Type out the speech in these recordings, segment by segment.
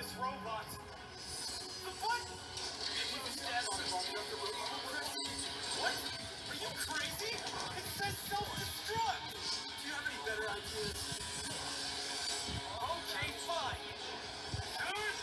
this robot. The button! If you stand on it long enough, the robot will press it. What? Are you crazy? It says self-destruct! Do you have any better ideas? Okay, fine. Good.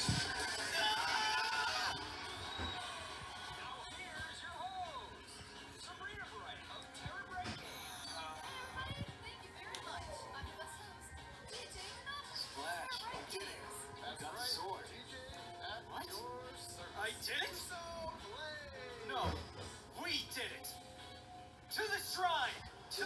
Ah! Now here's your hose. Sabrina Bright of Terra Breaking. Thank you very much. I'm the best host. DJ Monopoly. Splash, I did it. That's Got the right, sword. DJ, at What? your service. I did it? So play. No, we did it. To the shrine! To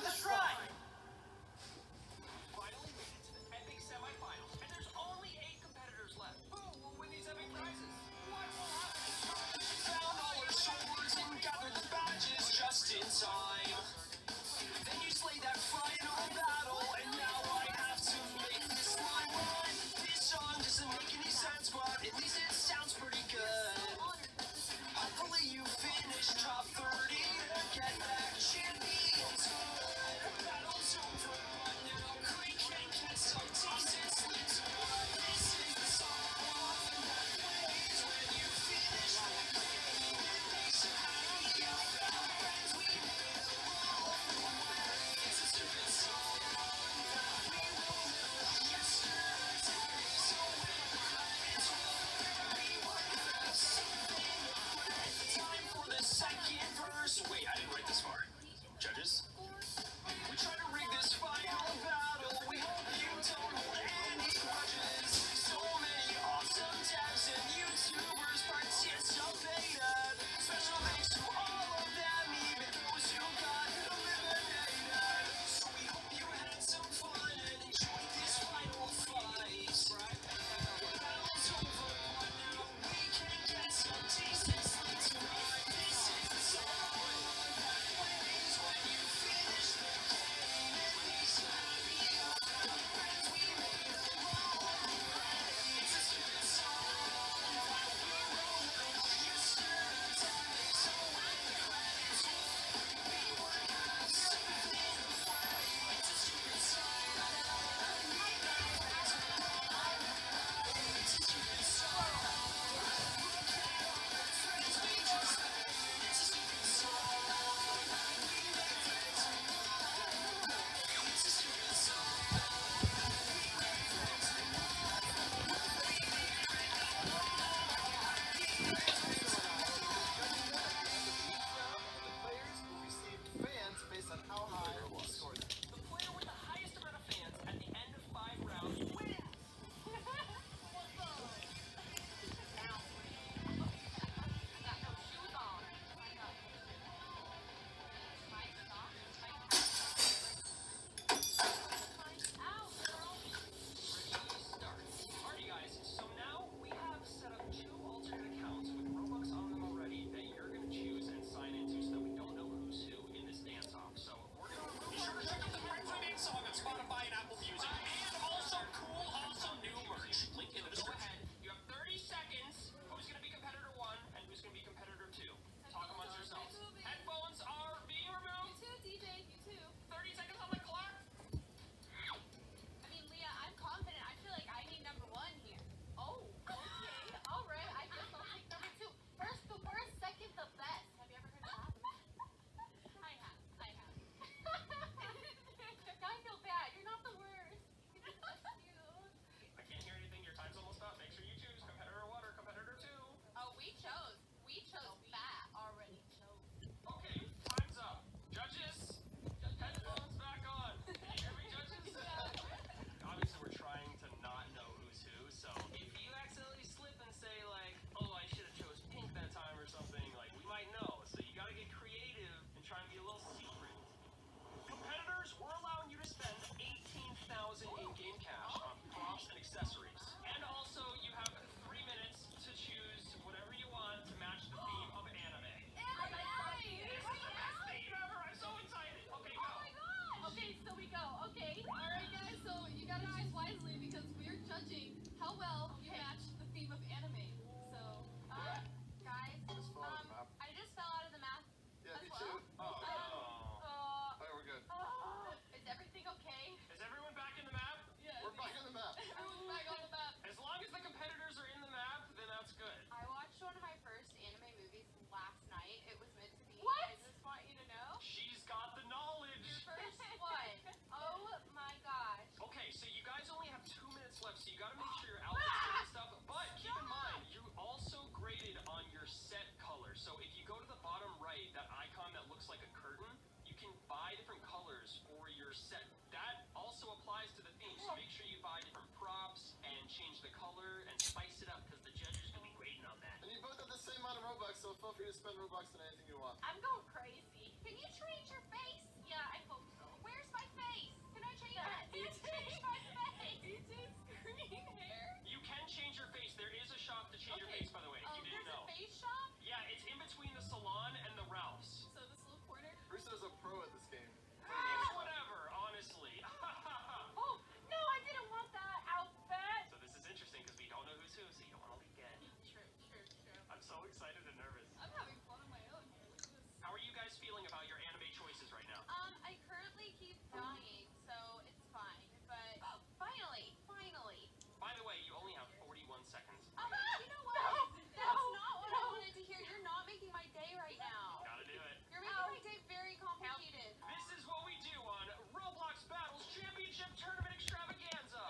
set. That also applies to the theme, so make sure you buy different props and change the color and spice it up because the judges will be grading on that. And you both have the same amount of Robux, so feel free to spend Robux on anything you want. I'm going crazy. Can you change your face? Yeah, I hope so. Where's my face? Can I change it? Change my face. DJ's green hair. You can change your face. There is a shop to change your face, by the way, if you didn't There's know. a face shop? Yeah, it's in between the salon and the Ralph's. So this little corner? Bruce's a pro at this game. It's whatever, honestly. Oh, no, I didn't want that outfit. So this is interesting because we don't know who's who, so you don't want to leak it. True. I'm so excited and nervous. I'm having fun on my own here. Look at this. How are you guys feeling about your anime choices right now? I currently keep dying, so it's fine. But finally. By the way, you only have 41 seconds. You know what? That's not what I wanted to hear. You're not making my day right now. Gotta do it. You're making my day very complicated. This is what we do on Roblox Battles Championship Tournament Extravaganza.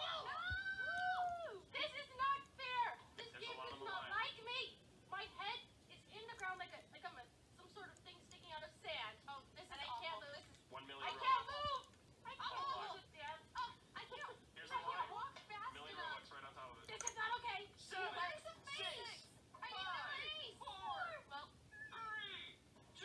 Woo! This is not fair. This There's a game lot does on the not line. like me. My head is in the ground like I'm some sort of thing sticking out of sand. Oh, this is awful. Can't move. 1 million I Robux. can't move. I can't Oh, move. I can't. Here's I the can't line. walk fast Million enough. Robux right on top of it. This is not okay. 7, Where's the 6, face? I need the 5, face. 4, Well, 3, 2,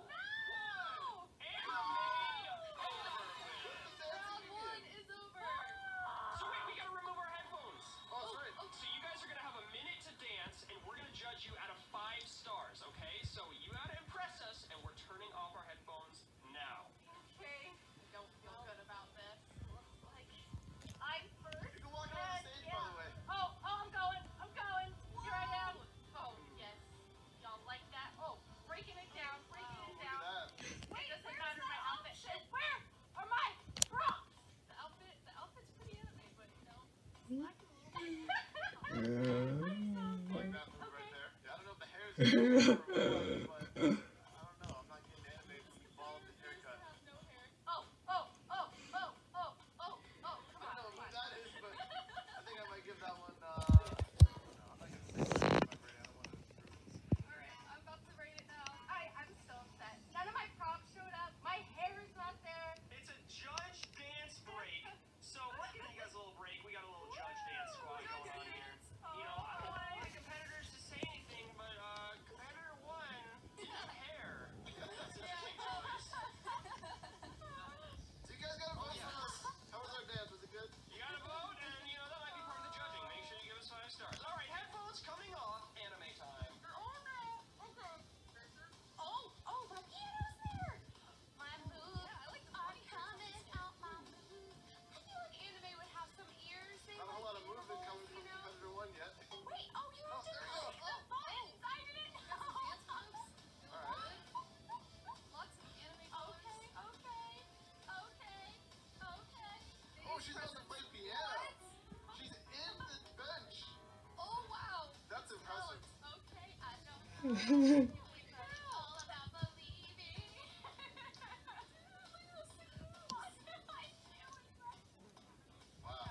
no. 1. Anime over. Round one is over. So wait, we gotta remove our headphones. Oh, that's right. So you guys are gonna have a minute to dance, and we're gonna judge you out of 5 stars, okay? So you gotta impress us, and we're turning off our headphones now. Okay. I don't feel good about this. Looks like I'm first. You can walk on the stage, by the way. Oh, I'm going. Here I am. Oh, yes. Y'all like that? Oh, breaking it down. Look at that. Wait, doesn't matter my outfit. Where are my props? The outfit's pretty anime, but you know, black and Like that move right there. Yeah, I don't know if the hair is but I don't know. I'm not getting animated from the ball of the haircut. no hair. Oh, come I on. don't know who that is, but I think I might give that one, no, I'm not gonna say that. I don't want to Alright, I'm about to rate it now. I'm so upset. None of my props showed up. My hair is not there. It's a judge dance break. So we're giving you guys a little break. We got a little judge dance squad going on here. You know, I don't want the competitors to say anything, but competitor 1 didn't have hair. That's interesting choice. So you guys got a vote for us. How was our dance? Was it good? You gotta vote, and you know that might be part of the judging. Make sure you give us 5 stars. All right, headphones coming off. Anime time. Oh, my piano's there. My move. Yeah, I like the body coming out my move. I feel like anime would have some ears. They Not a whole lot of like movement coming animals, from you know? competitor 1 yet. Wait, you Oh, did there it. you go. The buttons. I didn't know. Alright. Lots of anime. Okay. Oh, she's on the play piano. She's in the bench. Oh, wow. That's impressive. Okay, I know. All about believing. Wow.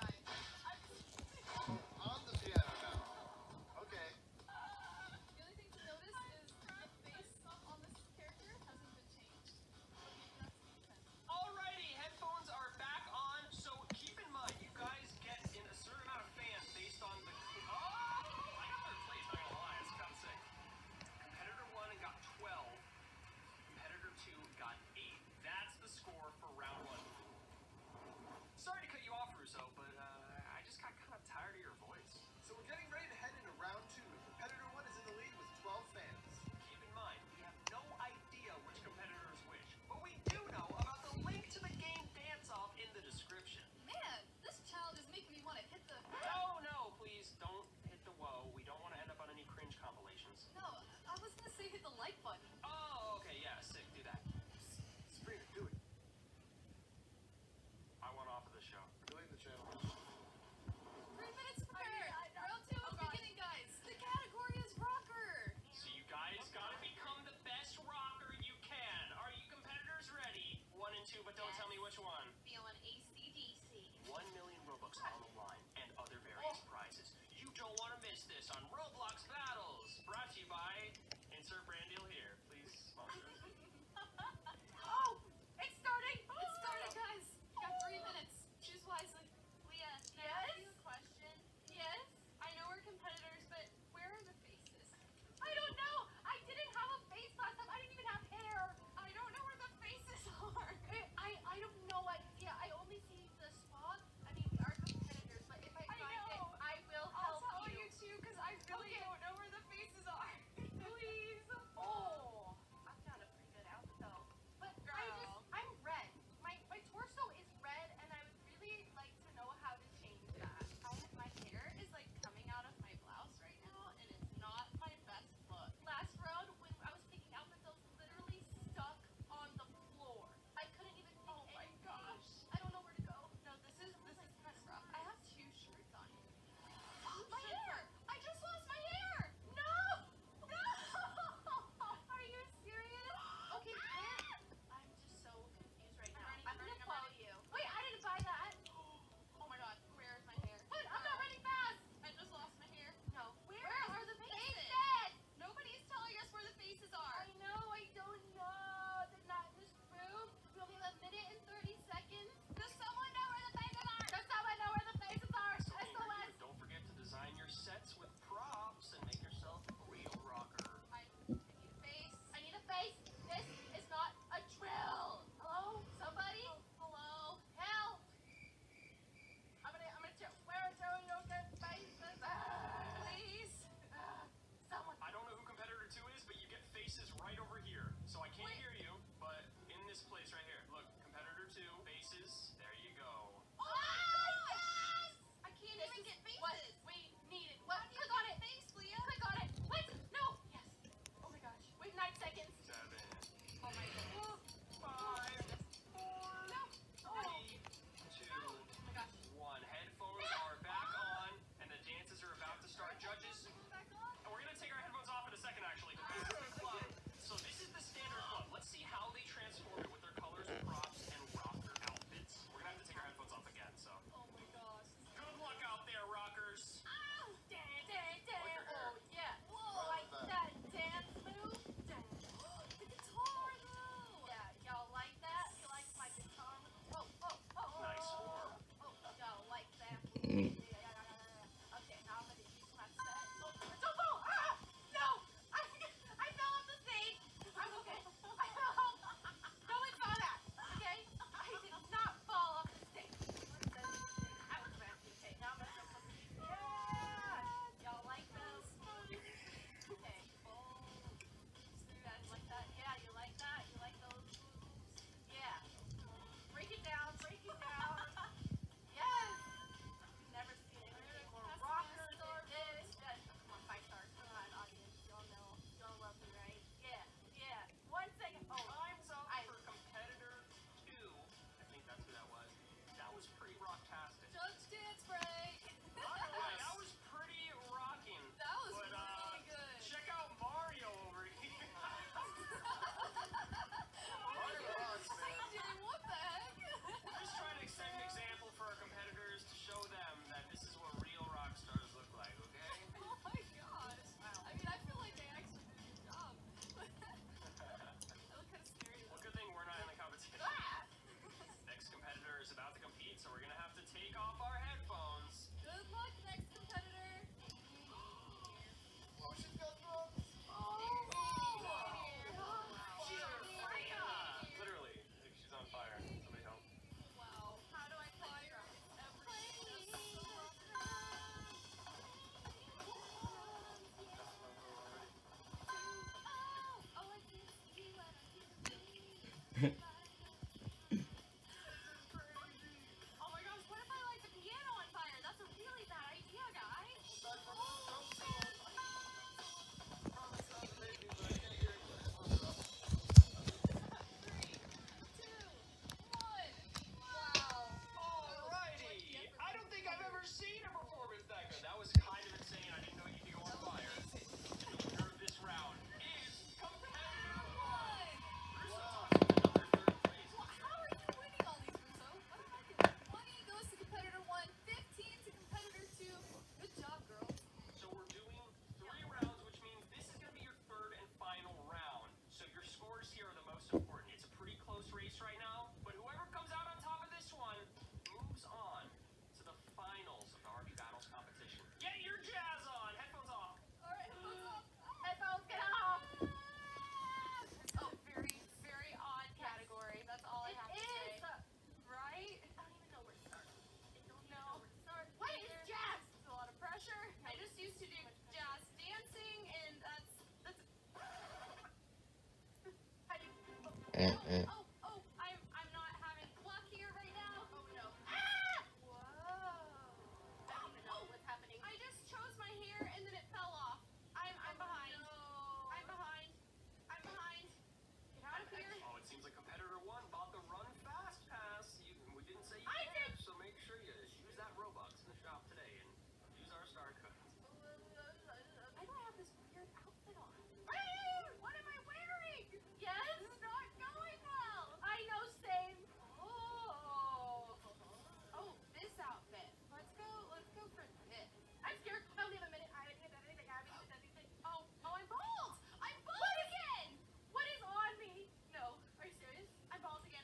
On the piano now. Okay. The only thing to notice is the face on this character hasn't been changed. Alrighty, headphones are back on. So keep in mind, you guys get in a certain amount of fans based on the. Oh, I got third place. Not gonna lie, I was about to say. Competitor 1 got 12. Competitor 2 got 8. That's the score for round 1. Sorry to cut you off, Russo, but I just got kind of tired of your voice. So we're getting ready to head into round 2. Competitor 1 is in the lead with 12 fans. Keep in mind, we have no idea which competitor is which, but we do know about the link to the game dance-off in the description. Man, this child is making me want to hit the. No, please don't hit the whoa. We don't want to end up on any cringe compilations. No, I was gonna say hit the like button. Oh, okay, yeah, sick. Do that. Sabrina, do it. I want off of the show. Doing the channel. 3 minutes to prepare. Round 2 is beginning, guys. The category is rocker. So you guys gotta become the best rocker you can. Are you competitors ready? 1 and 2, but don't tell me which one. Feeling AC/DC. 1 million Robux on the line and other various prizes. You don't want to miss this on Roblox Battles. Brought to you by insert brand deal here. Okay, now I'm gonna use my set. Oh, don't fall! Ah! No! I fell off the stage! I'm okay. I fell off. No one saw that, okay? I did not fall off the stage. I was about to say, now I'm gonna jump from the yeah! Y'all like those? Okay. You guys like that? Yeah, you like that? You like those? Yeah. Break it down, break it down. Yes! You've never seen anything more rocker than this. Come on, 5 stars. Come on, audience. Y'all know. Y'all love me, right? Yeah, yeah. 1 second. Oh, Time's up for competitor 2. I think that's who that was. That was pretty rocktastic. Judge dance break. Alright, that was pretty rocking. That was But, really good. check out Mario over here. Mario rocks, man. CJ, what the heck? Just trying to set an example for our competitors to show them that this is what real rock stars look like, okay? Oh my gosh. I mean, I feel like they actually did a good job. I look kind of scary. Well, good thing we're not in the competition. Ah! Next competitor is about to compete, so we're gonna have to take off our headphones. Good luck, next competitor. Motion control. She's on fire! Literally, like she's on fire. Somebody help. Wow. How do I fire everything? Oh my gosh, what if I light the piano on fire? That's a really bad idea, guys. Alrighty! I don't think I've ever seen a performance that good. That was kind of insane. I didn't know you could go on fire. The winner of this round is competitor 1. Another 3rd place. How are you winning all these, Russo? What am I doing? 20 goes to competitor 1, 15 to competitor 2. Good job, girls. So we're doing 3 rounds, which means this is going to be your 3rd and final round. So your scores here are the most important. It's a pretty close race right now, but whoever comes out on top of this one moves on to the finals of the RB Battles competition. Get your jazz on! Headphones off! Alright, headphones off. Headphones, get off. Oh, very, very odd category. That's all I have to say. Right? I don't even know where to start. I don't know where to start. What is jazz? It's a lot of pressure. I just used to do jazz dancing, and that's I do. Oh, I'm not having luck here right now. Oh no. Ah! Whoa. I don't even know what's happening. I just chose my hair and then it fell off. I'm behind. No. I'm behind. Get out of here. Oh, it seems like competitor 1 bought the run fast pass. We didn't say you I can, did. so make sure you use that Robux in the shop today and use our star codes. Why do I have this weird outfit on? What am I wearing? Yes? This is not going well. I know, same. Oh, this outfit. Let's go for this. I'm scared. I don't have a minute. I haven't hit anything. Oh, I'm bald. I'm bald again. What is on me? No. Are you serious? I'm bald again.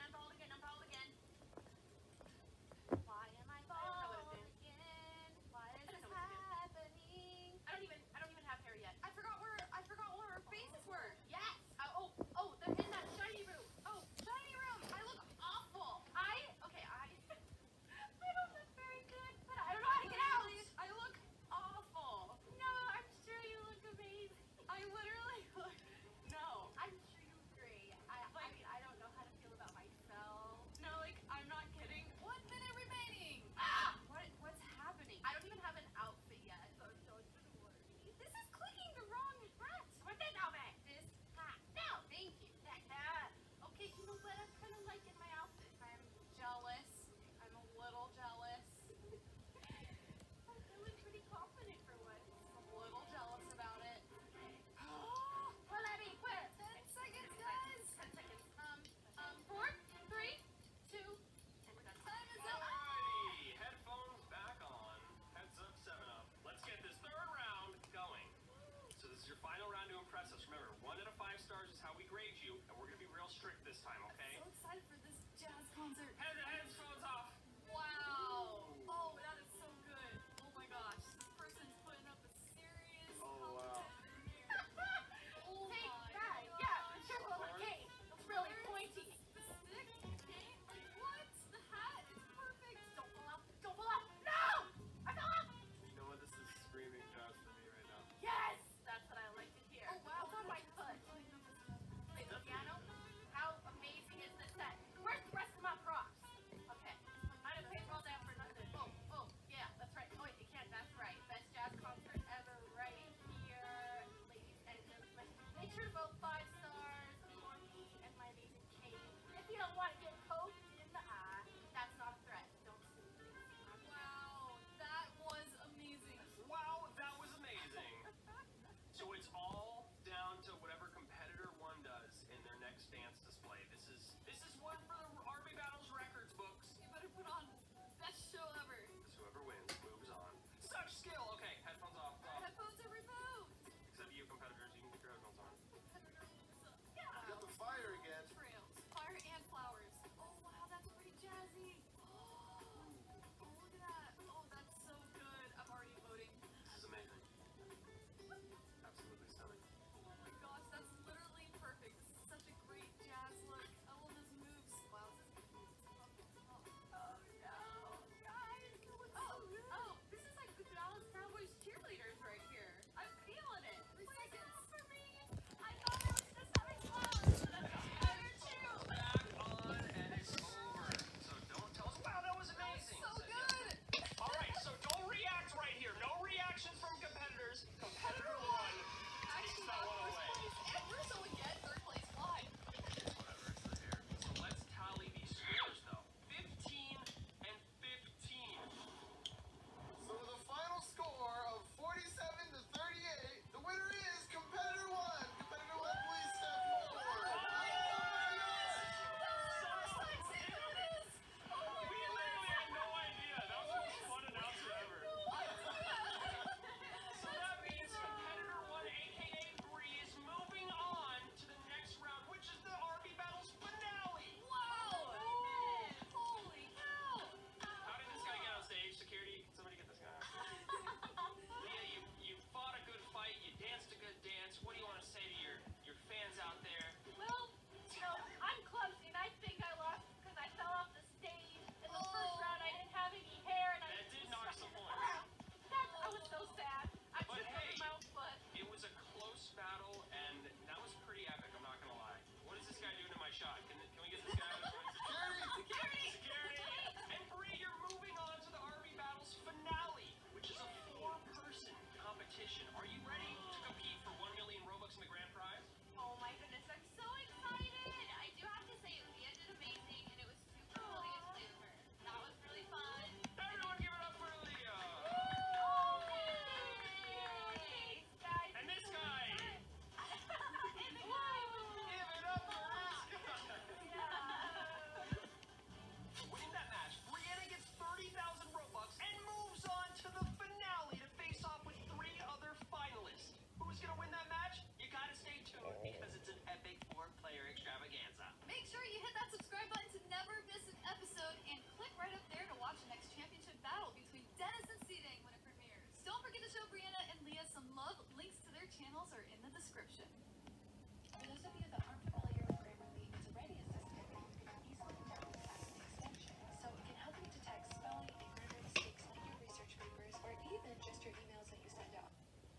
Why am I bald again? Why is this happening? I don't even have hair yet. I forgot where our faces were. Yes. Oh, they're in that shiny room. Oh, shiny room. I look awful. I don't look very good, but I don't know how to get out. I look awful. No, I'm sure you look amazing. I literally look. No, I'm sure you look great. I don't know how to feel about myself. No, like I'm not kidding. 1 minute remaining. Ah! What's happening? I don't even have an outfit yet. So don't worry. This is clicking the wrong hat. What the hell, man? This hat. No, thank you. Okay, you know what? I'm kind of liking my outfit. I'm jealous. I'm a little jealous. I'm feeling pretty confident for once. I'm a little jealous about it. Well, let me quit. 10 seconds, guys. 10 seconds. 4, 3, 2, and we're done. Time is up. Alrighty, headphones back on. Heads up, 7-up. Let's get this 3rd round going. So this is your final round to impress us. Remember, 1 out of 5 stars is how we grade you, and we're gonna be real strict this time, okay? So excited for this jazz concert. Headphones off. Wow. Oh, that is so good. some love. Links to their channels are in the description. For those of you that aren't familiar with Grammarly, it's a writing assistant that you can easily download as an extension. So it can help you detect spelling and grammar mistakes in your research papers or even just your emails that you send out.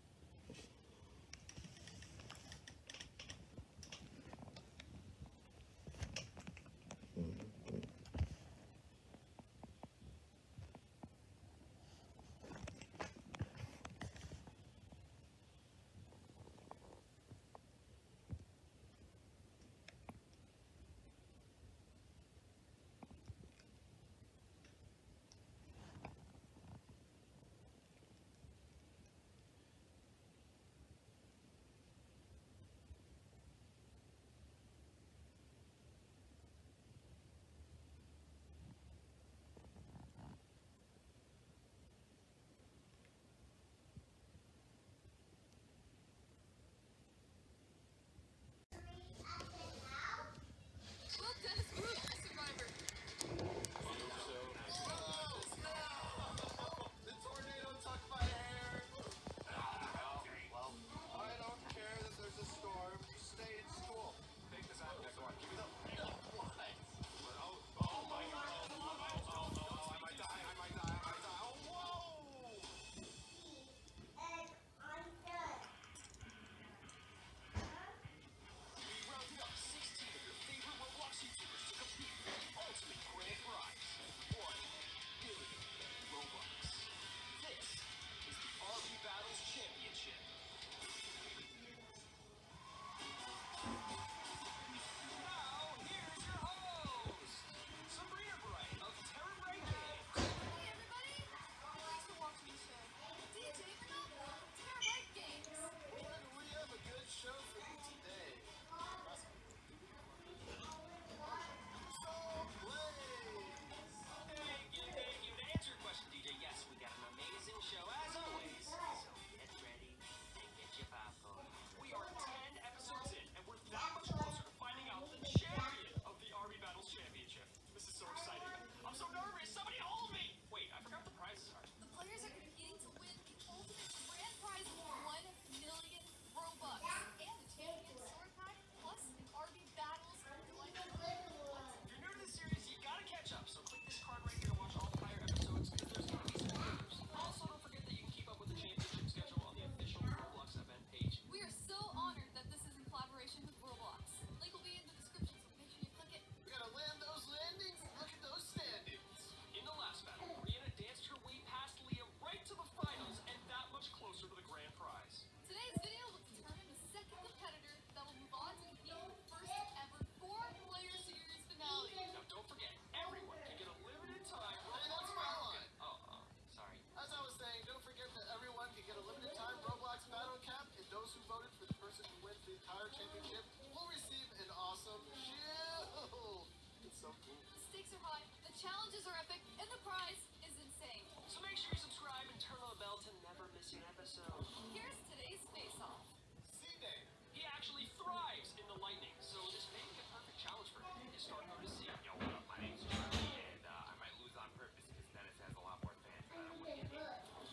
Challenges are epic, and the prize is insane. So make sure you subscribe and turn on the bell to never miss an episode. Here's today's face-off. C-Day. He actually thrives in the lightning, so this may be a perfect challenge for him. His start code is C. Yo, what up? My name's Charlie, and I might lose on purpose because Dennis has a lot more fans, but I don't want to get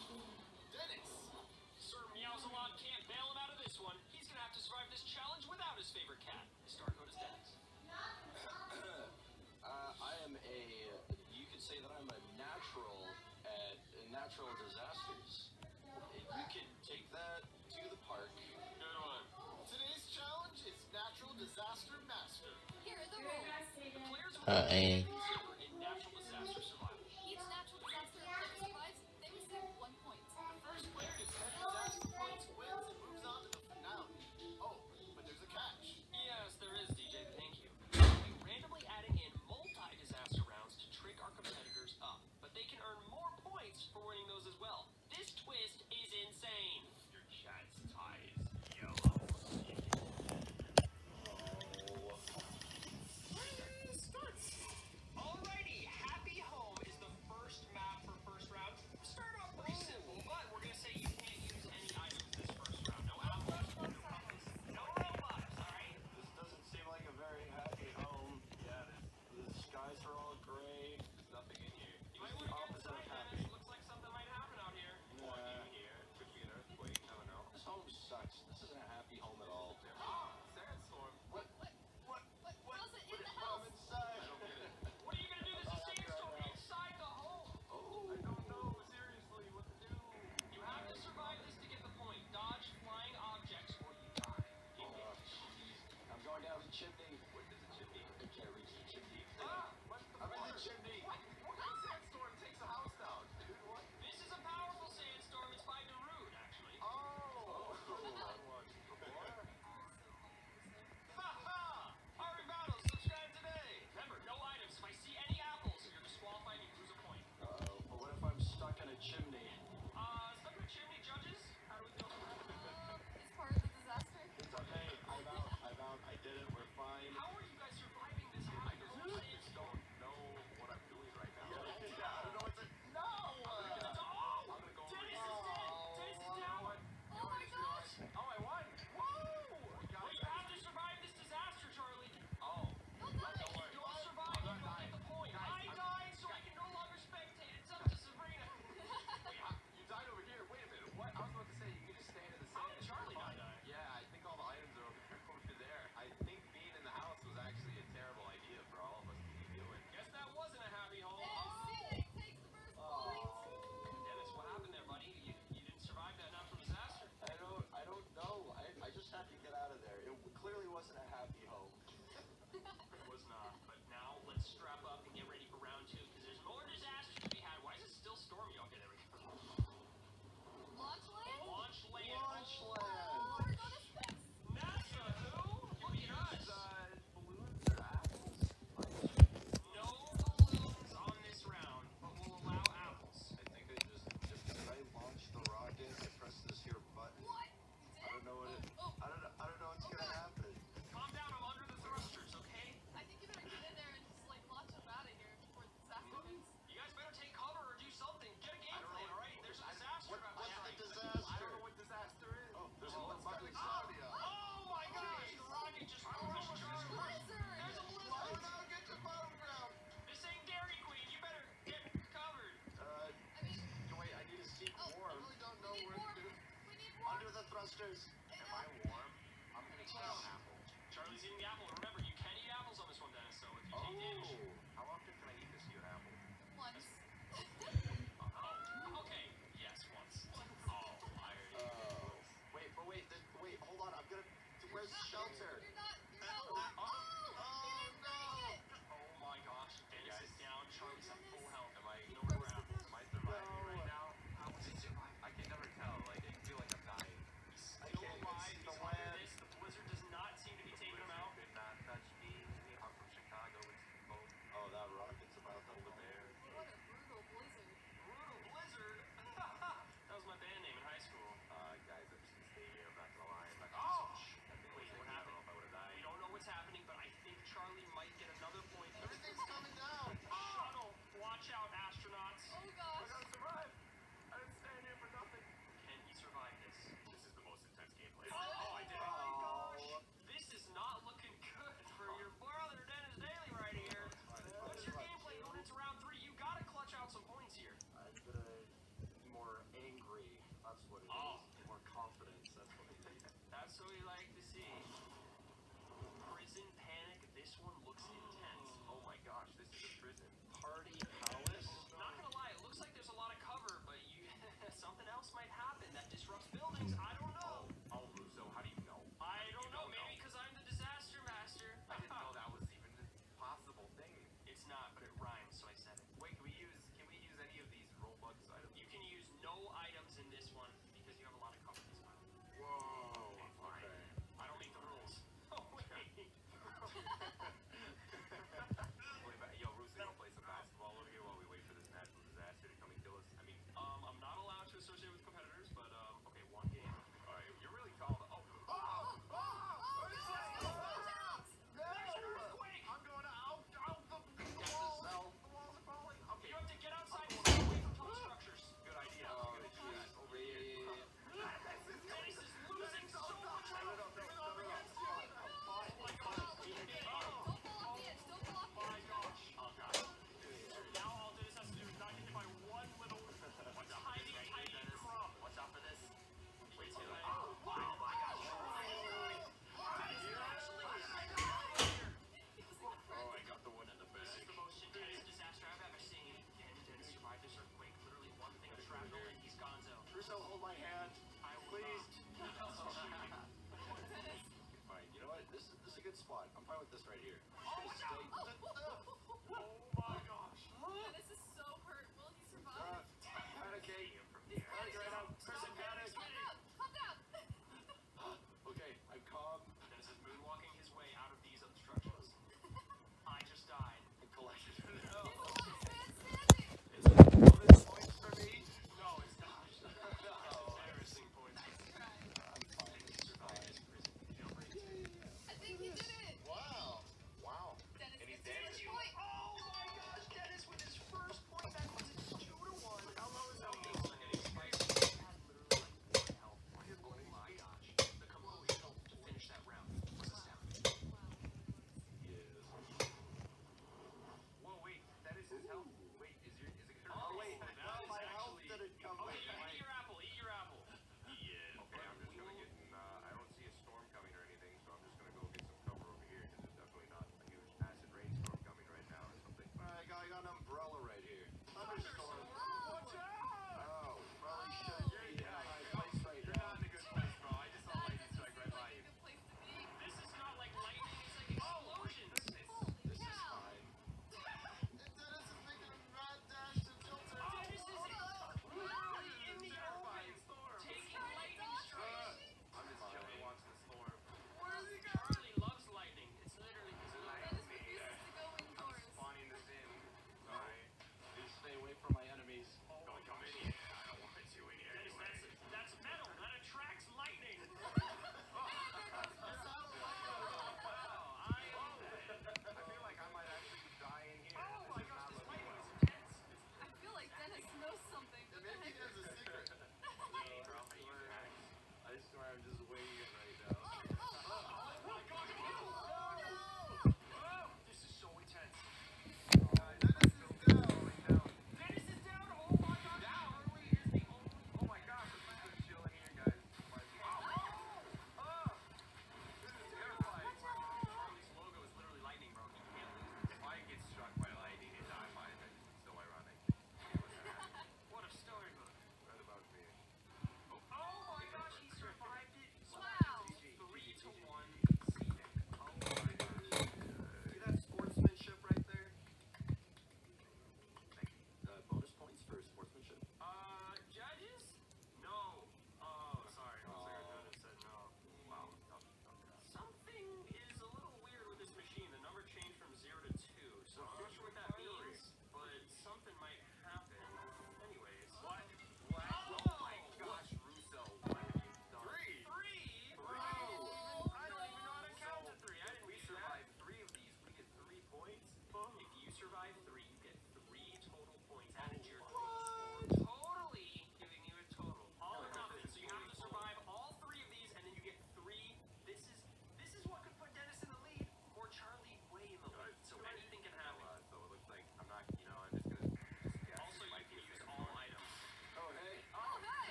hate. Dennis. Sir Meowsalot can't bail him out of this one. He's gonna have to survive this challenge without his favorite cat. His start code is Dennis. You could say that I'm a natural at natural disasters. You could take that to the park. Good one. Today's challenge is Natural Disaster Master. Here are the rules. The players will Uh-oh. in natural disaster survival. Each natural disaster player survives, they receive 1 point. The first player to 10 disaster points wins and moves on to the finale. Oh, but there's a catch. Yes, there is, DJ. Thank you. We'll be randomly adding in multi-disaster rounds to trick our competitors up, but they can earn more points for winning those as well. This twist is insane. Your chat's tie is yellow. disasters. Am I warm? I'm gonna eat an apple. Charlie's eating the apple. Remember, you can eat apples on this one, Dennis. So if you take damage. Oh, how often can I eat this here apple? Once. Oh, okay. Yes, once. Oh, I already. Wait, hold on. Where's the shelter? You're not. No. Oh, You didn't bring it. Oh my gosh. Dennis guys. is down. Charlie's at full health. Am I Nowhere to grab. Am I surviving right now? How would it survive? I can never tell. Like I feel like I'm dying. I Still can't alive. see He's the under land. this. The blizzard does not seem to be taking him out. Did not touch me. I'm from Chicago. It's cold. Oh, that rocket's about to Polar bear. What a brutal blizzard. Brutal blizzard. That was my band name in high school. Guys, I'm just gonna stay here. I'm not gonna lie. Like, Oh! wait, What I don't happened? know if I would have died. We don't know what's happening, but I think Charlie might get another point. Everything's coming down. Shuttle. Watch out, astronauts. Oh I gosh. gotta survive. I didn't stand here for nothing. Can he survive this? This is the most intense gameplay. Oh, I did it. Oh. This is not looking good for your brother, Dennis Daly, right here. What's your gameplay going into round 3? You gotta clutch out some points here. I'm gonna be more angry. That's what it is. Oh. More confidence. That's what it is. That's what we like to see. Prison Panic. This one looks intense. Oh my gosh, this is a prison. Party palace. Not gonna lie, it looks like there's a lot of cover, but something else might happen that disrupts buildings. I don't know. Oh, Russo, how do you know? I don't You know. don't Maybe because I'm the disaster master. I didn't know that was even a possible thing. It's not, but it rhymes, so I said it. Wait, can we use any of these Robux items? You can use no items in this one because you have a lot of cover this time. Whoa. Fine. Okay. I don't make the rules. Oh wait. Wait, but, yo, Russo, you wanna play some basketball over here while we wait for this natural disaster to come and kill us? I mean, I'm not allowed to associate with competitors, but okay, one game. all right, you're really tall. Oh, I'm going out the cell. the walls are falling. Okay, You have to get outside and stay away from tall structures. good idea. I'm gonna do that over here. Dennis is losing so much health. Don't fall off the edge. Don't fall off the My edge. gosh. Oh god. Now all Dennis has to do is not get hit by one little tiny crumb. Watch out for this. Wait till I. Oh my gosh. Oh, I got the one in the This is bag. the most intense disaster I've ever seen. Can Dennis survive this earthquake? Literally one thing of shrapnel and he's gonzo. Russo, hold my hand. I will Please. Dennis. Fine. You know what? This is a good spot. I'm fine with this right here. Oh my gosh. Dennis is so hurt. Will he survive? Panicking. He's Panic right now. Prison panic. Calm down. Calm down. Okay, I'm calm. Dennis is moonwalking his way out of these obstructions. I just died. I'm collected. He's the last man standing. Bonus points for me. No, it's not. Embarrassing points. I'm fine. Survived. I think he did it. Wow. Wow. Dennis And he's gets dancing.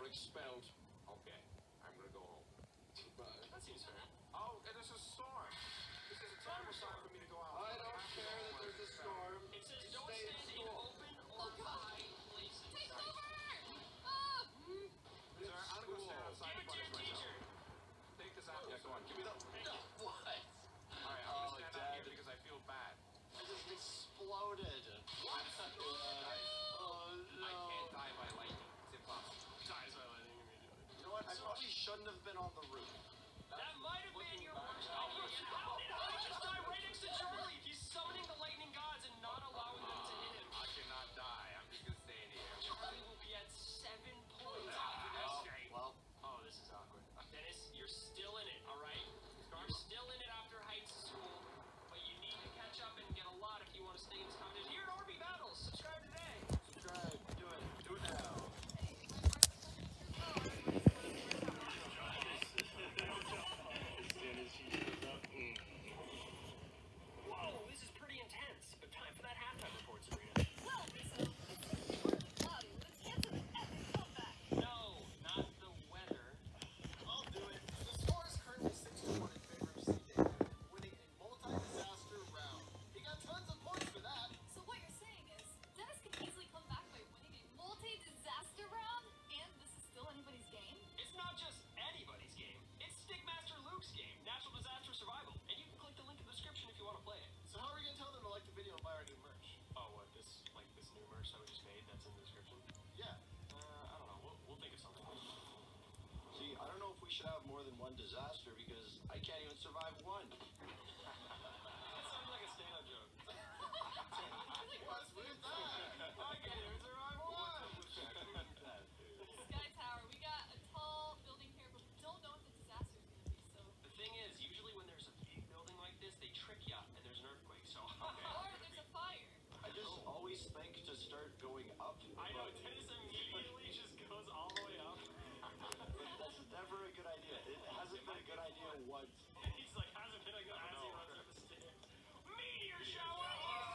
expound. Okay, I'm gonna go home. That seems fair. Oh, and there's a storm. This is a terrible time for me to go out. I don't care that there's a storm. It says Just don't stay in stand in school. open or high places. Take over! Oh! Sir, I'm gonna go stand outside Give it the to your bunny teacher. Take this apple. Yeah, go on. Give me the. What? All right, I'm gonna stand out here because I feel bad. I just exploded. What? Guys, oh no. I can't die by lightning. It's impossible. Dies by lightning immediately. You know what? I probably shouldn't have been on the roof. That might have been your worst idea. How did I just die right next to Charlie? He's summoning the lightning gods and not allowing them to hit him. I cannot die. I'm just gonna stay in here. Charlie will be at 7 points after this game. Well, Oh, this is awkward. Dennis, you're still in it, all right? You're still in it after Heights School, but you need to catch up and get a lot if you want to stay in this competition. Here at Orby Battles, subscribe today. subscribe. Do it. Do it now. Whoa, this is pretty intense, but time for that halftime report, Sabrina. Well, so it's cloudy. Let's get to the epic comeback. No, not the weather. I'll do it. The score is currently 6-1 in favor of CJ, winning a multi-disaster round. He got tons of points for that. So what you're saying is, Dennis could easily come back by winning a multi-disaster round, and this is still anybody's game? It's not just anybody's game. It's Stickmaster Luke's game, Natural Disaster Survival. And you can click the link in the description if you want to play it. So how are we gonna tell them to like the video and buy our new merch? Oh, what, this new merch that we just made that's in the description? Yeah. I don't know. We'll think of something. See, I don't know if we should have more than one disaster because I can't even survive one. That sounds like a stand-up joke. What's with that? I can't even survive one. Sky Tower, we got a tall building here, but we don't know what the disaster is going to be, so... The thing is, usually when there's a big building like this, they trick you and there's an earthquake, so... Or there's a fire. I just always think to start going up. I know, but Dennis immediately just goes all the way up. that's never a good idea. It hasn't been a good idea once. He's like, hasn't been a good as he runs up the stairs. Meteor shower!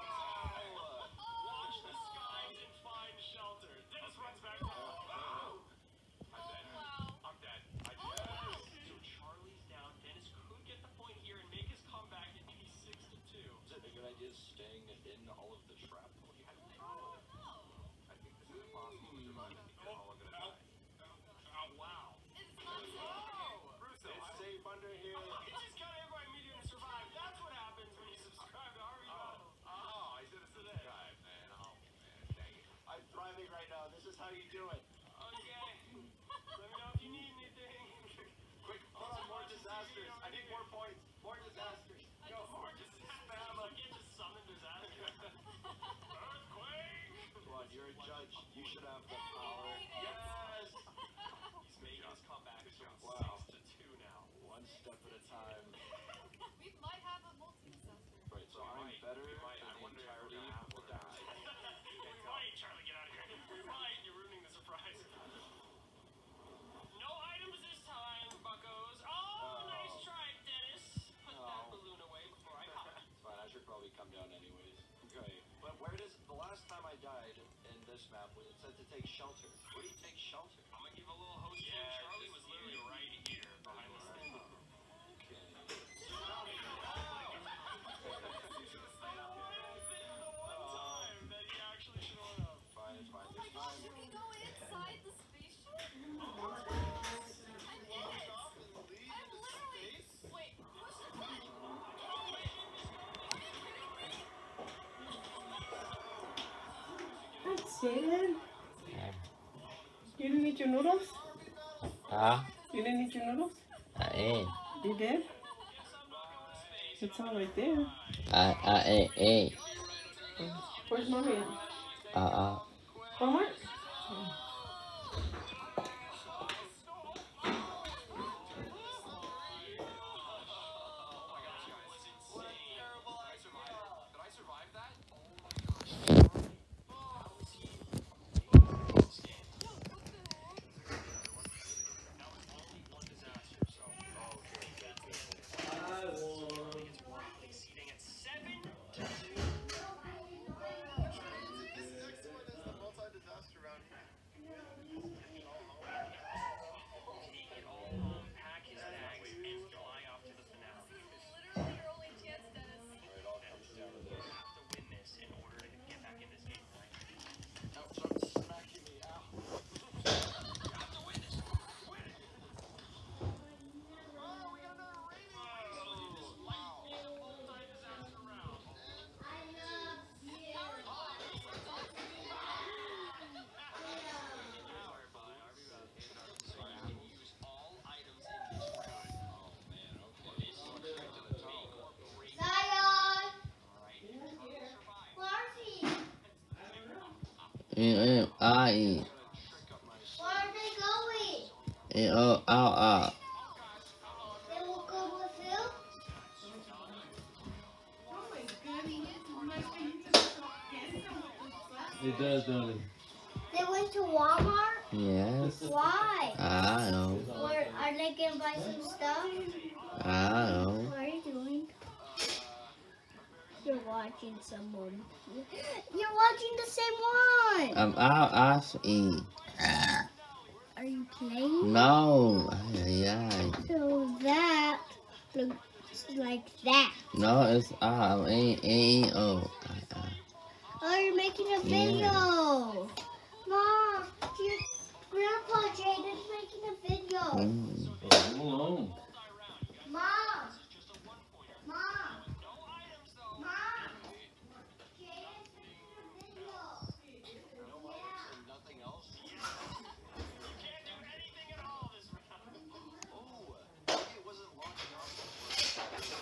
Watch the skies and find shelter. Dennis runs back down. Oh, wow. I'm dead. I Oh, wow. So Charlie's down. Dennis could get the point here and make his comeback and be 6-2. Is it a good idea staying in all of the shrapnel? Oh, no. I think this is impossible to survive. I think they're all gonna die. Wow. It's not safe. Bruce, It's safe under here. He just got hit by a meteor to survive. That's what happens when you subscribe to Harvey Battles. Oh, I should have subscribed, man. Oh, man. Dang it. I'm thriving right now. This is how you do it. Okay. Let me know if you need anything. Quick, put on more disasters. I need more points. More disasters. Go for it. Just spam. I get to summon disaster. Earthquake. Come on, you're a judge. You should have the power. Yes. He's making his comeback. So it's Wow. 6-2 now. One step at a time. We might have a multi-disaster. Right, so I'm better We might. than I the wonder if we're entirety gonna have of the one or not. die. We might, Charlie, get out of here. We might. You're ruining the surprise. No items this time, buckos. Oh, nice try, Dennis. Put that balloon away before I pop it. It's fine, I should probably come down anyways. Okay, but where does, the last time I died in this map, when it said to take shelter, where do you take shelter? I'm gonna give a little host here. Charlie was literally right here behind this thing. Okay. Fine, it's fine. Oh my This gosh, time, you can go inside the spaceship? I'm in it! I'm literally... Wait, push the button! That's it. You didn't eat your noodles? Huh? You didn't eat your noodles? I ate. You did? It's all right there. I ate. Where's mommy at? Homework? Did I survive that? This next one is the multi-disaster round. E-M-I-E. Where are they going? E-O-R-R. They will go with you? Oh my goodness, my face It does, don't it? They went to Walmart? Yes. Why? I know. Or are they gonna buy some stuff? I know. What are you doing? You're watching someone. You're watching the same one. I'm R-S-E. Are you playing? No. Yeah. So that looks like that. No, it's R-E-E-O. Oh, you're making a video. Mom, your grandpa Jaden's making a video. Mm. Alone. Mom. Mom. Mom. Jaden's making a video. Yeah. Nothing else? Can't do anything at all this round. Oh, maybe it wasn't launching off.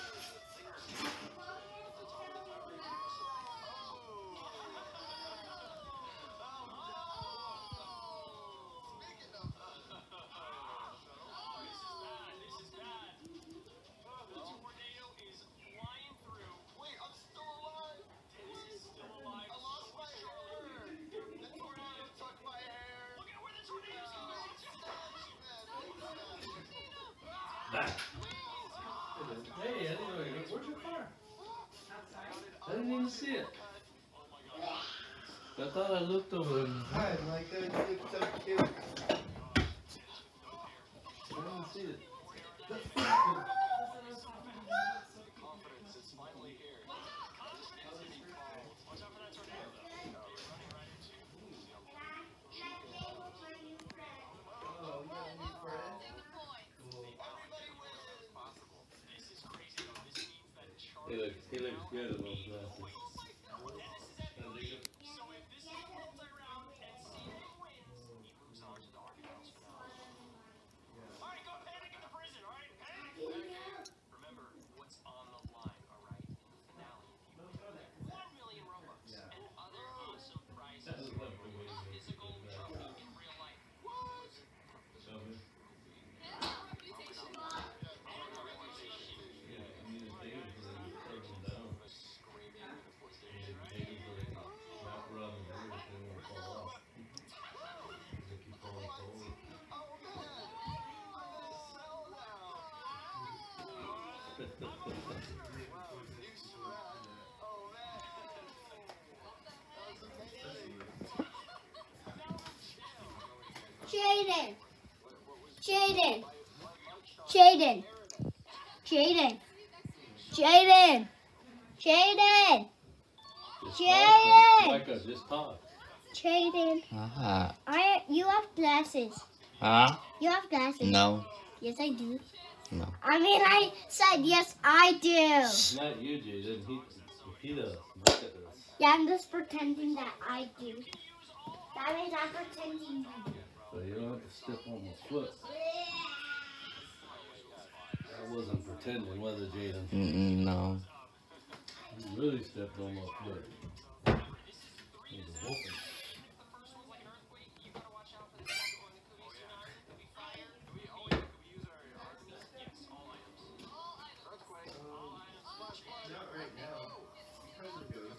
This is bad. The tornado is flying through. Wait, I'm still alive. Dennis is still alive. I lost my hair. The tornado took my hair. Look at where the tornado's going. Hey, I didn't know you. Where's your car? I didn't even see it. I thought I looked over and Hi, like that. It's so cute. I didn't see it. Confidence is finally here. Watch out for that tornado, though. Running right into This is crazy, though. This means that Charlie. He looks good in those glasses. So if this is multi-round and Seaman wins, he moves on to the Argonauts finale. Alright, go panic in the prison, alright? Panic! Remember what's on the line, alright? In the finale, if you win 1 million Robux and other awesome prizes. Physical trophy in real life. Jaden. Jaden. Jaden. Jaden. Jaden. Jaden. Jaden. Micah, just talk. Jaden. Uh-huh. You have glasses. Huh? You have glasses. No. Yes, I do. No. I mean, I said yes, I do. Not you, Jaden. He does. Micah does. Yeah, I'm just pretending that I do. That means I'm pretending I do. So you don't have to step on my foot. I wasn't pretending, was it, Jaden? Mm-mm, no. You really stepped on my foot. It was a whooping. Not right now. Because of those.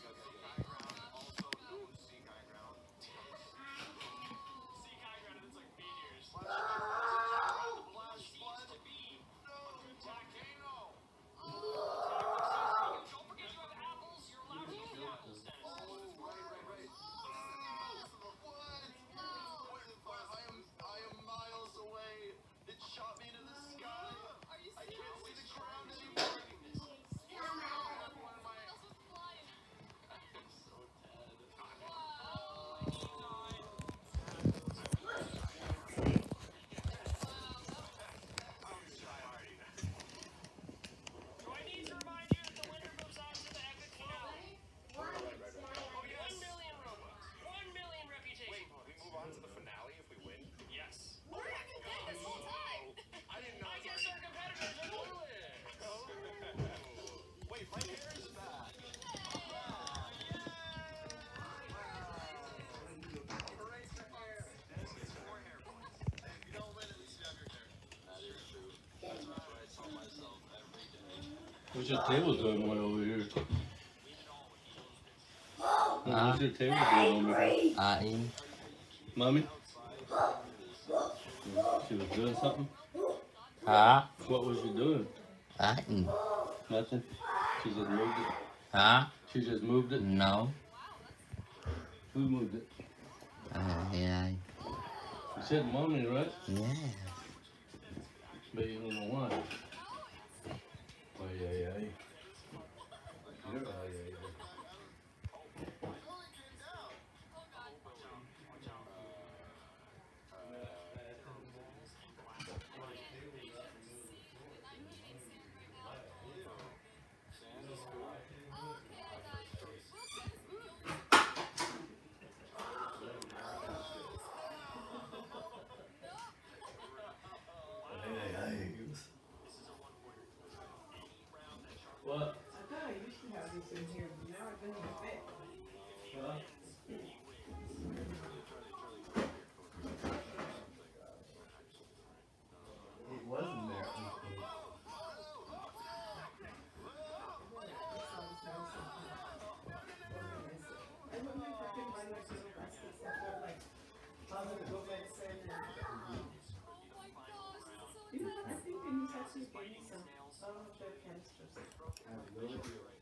What's your table doing way over here? Huh? What's your table doing over here? Eating. Mommy? She was doing something? Huh? What was she doing? Eating. Nothing? She just moved it? Huh? She just moved it? No. Who moved it? Yeah. You said mommy, right? Yeah. But you don't know why. Oh, yeah, yeah. You're right, yeah, yeah. What? I thought I used to have this in here, but now it doesn't fit. What? It wasn't there. I wonder if I can buy like little baskets that are like, go get sand and... You know what, I think Denise actually gave me some of the canisters. I have no idea.